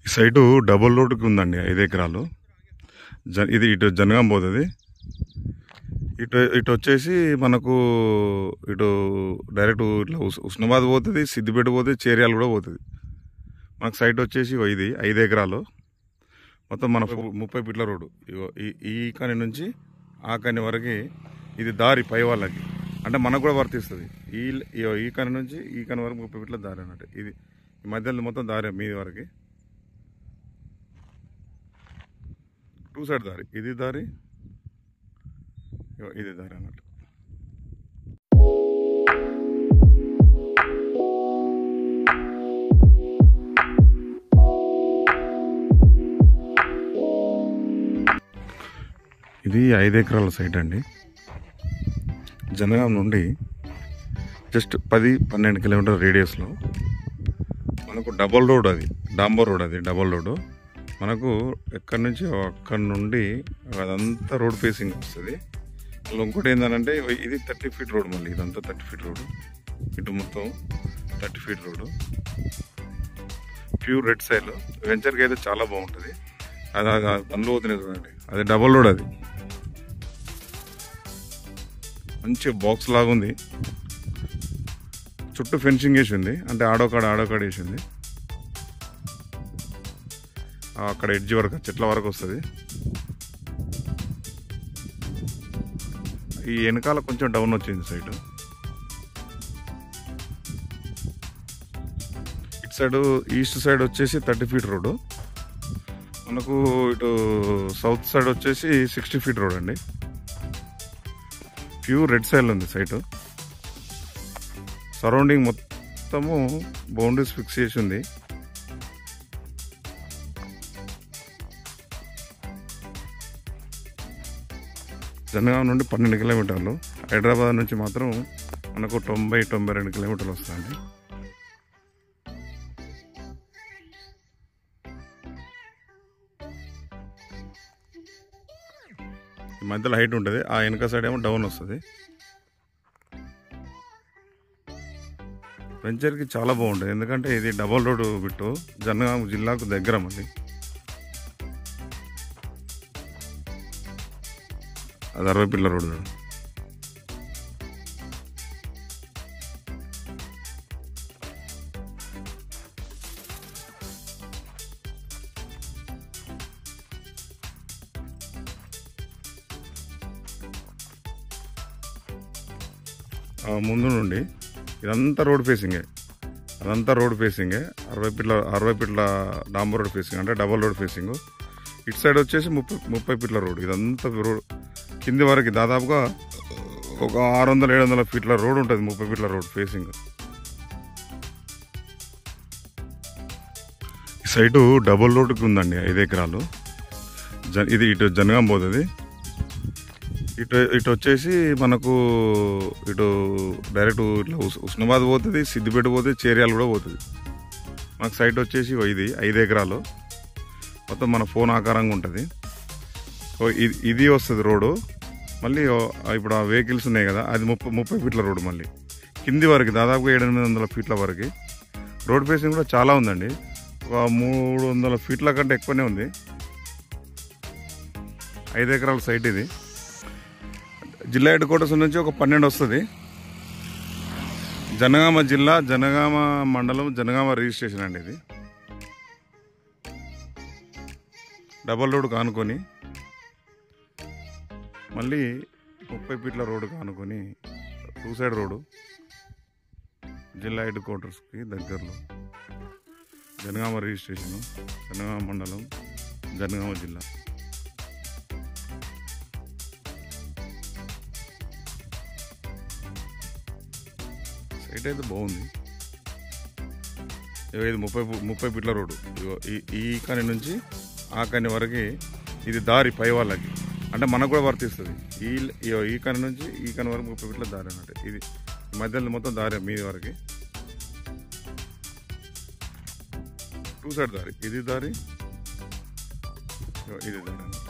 ఈ site double రోడ్డుకి ఉందండి 5 ఎకరాలు. ఇది ఇటు జనగాం పోతుంది. ఇటు వచ్చేసి మనకు ఇటు డైరెక్ట్ ఇట్లా ఉస్నాబాద్ పోతుంది, సిద్దిపేట పోతుంది, చేర్యాలు కూడా పోతుంది. మనకు సైట్ వచ్చేసి ఇది 5 ఎకరాలు. మొత్తం మన 30 ఫీట్ల రోడ్డు. ఈ కాని నుంచి ఆ కాని వరకు ఇది దారి పై వాళ్ళకి, అంటే మనకు కూడా వర్తిస్తుంది. ఈ కాని నుంచి ఈ కాని వరకు 30 ఫీట్ల దారి అన్నట్టు. ఇది ఈ మధ్యలో మొత్తం దారి మీది వరకు 2 సైడ్ దారి. ఇది దారి, ఇది దారి అన్నట్టు. ఇది 5 ఎకరాల సైట్ అండి. జనగాం నుండి జస్ట్ 10-12 కిలోమీటర్ రేడియస్లో మనకు డబల్ రోడ్, అది డాంబర్ రోడ్, అది డబల్ రోడ్డు. మనకు ఎక్కడి నుంచి అక్కడి నుండి అదంతా రోడ్ ఫేసింగ్ వస్తుంది. ఇంకోటి ఏంటంటే ఇది 30 ఫీట్ రోడ్, మళ్ళీ ఇదంతా 30 ఫీట్ రోడ్డు. ఇటు మొత్తం 30 feet road, pure red side. వెంచర్కి అయితే చాలా బాగుంటుంది. అది అందులో పోతున్నాయి చూడండి, అది డబల్ రోడ్. అది మంచి బాక్స్ లాగా ఉంది. చుట్టూ ఫెన్సింగ్ వేసి ఉంది, అంటే ఆడోకాడ వేసి ఉంది. అక్కడ ఎడ్జ్ వరకు, చెట్ల వరకు వస్తుంది. ఈ వెనకాల కొంచెం డౌన్ వచ్చింది సైడ్. ఇటు సైడ్ ఈస్ట్ సైడ్ వచ్చేసి 30 ఫీట్ రోడ్డు. మనకు ఇటు సౌత్ సైడ్ వచ్చేసి 60 ఫీట్ రోడ్ అండి. ప్యూర్ రెడ్ సైడ్ ఉంది సైటు. సరౌండింగ్ మొత్తము బౌండరీస్ ఫిక్స్ చేసి ఉంది. జనగాం నుండి 12 కిలోమీటర్లు. హైదరాబాద్ నుంచి మాత్రం మనకు 90-92 కిలోమీటర్లు వస్తాయండి. ఈ మధ్యలో హైట్ ఉంటుంది, ఆ వెనక సైడ్ ఏమో డౌన్ వస్తుంది. వెంచర్కి చాలా బాగుంటుంది, ఎందుకంటే ఇది డబల్ రోడ్ బిట్టు, జనగాం జిల్లాకు దగ్గర. మళ్ళీ అది 60 ఫీట్ల రోడ్డు. ముందు నుండి ఇదంతా రోడ్ ఫేసింగే, అదంతా రోడ్ ఫేసింగే. 60 ఫీట్ల డాంబర్ రోడ్ ఫేసింగ్, అంటే డబల్ రోడ్ ఫేసింగ్. ఇటు సైడ్ వచ్చేసి 30 ఫీట్ల రోడ్. ఇదంతా రోడ్ కింది వరకు దాదాపుగా ఒక 600-700 ఫీట్ల రోడ్ ఉంటుంది, 30 ఫీట్ల రోడ్ ఫేసింగ్. ఈ సైటు డబుల్ రోడ్డుకి ఉందండి 5 ఎకరాలు. ఇది ఇటు జనగాం పోతుంది. ఇటు వచ్చేసి మనకు ఇటు డైరెక్ట్ ఇట్లా ఉస్నాబాద్ పోతుంది, సిద్దిపేట పోతుంది, చేర్యాలు కూడా పోతుంది. మనకు సైట్ వచ్చేసి ఇది 5 ఎకరాలు. మొత్తం మన ఫోన్ ఆకారంగా ఉంటుంది. ఇది వస్తుంది రోడ్డు. మళ్ళీ ఇప్పుడు ఆ వెహికల్స్ ఉన్నాయి కదా, అది 30 ఫీట్ల రోడ్డు. మళ్ళీ కింది వరకు దాదాపుగా 700-800 ఫీట్ల వరకు రోడ్ ఫేసింగ్ కూడా చాలా ఉందండి. ఒక 300 ఫీట్ల కంటే ఎక్కువనే ఉంది. 5 ఎకరాల సైట్ ఇది. జిల్లా హెడ్ క్వార్టర్స్ నుంచి ఒక 12 వస్తుంది. జనగామ జిల్లా, జనగామ మండలం, జనగామ రిజిస్ట్రేషన్ అండి. ఇది డబల్ రోడ్ కానుకొని, మళ్ళీ 30 ఫీట్ల రోడ్డు కానుకొని 2 సైడ్ రోడ్డు. జిల్లా హెడ్ క్వార్టర్స్కి దగ్గరలో. జనగామ రిజిస్ట్రేషను, జనగామ మండలం, జనగామ జిల్లా. సైట్ అయితే బాగుంది. ఇది 30 ఫీట్ల రోడ్డు. ఈ కాని నుంచి ఆ కాని వరకు ఇది దారి పై వాళ్ళకి, అంటే మనకు కూడా వర్తిస్తుంది. ఈ కాని నుంచి ఈ కాని వరకు 30 ఫీట్ల దారి అన్నట్టు. ఇది ఈ మధ్యలో మొత్తం దారి మీది వరకు 2 సైడ్ దారి. ఇది దారి, ఇది దారి.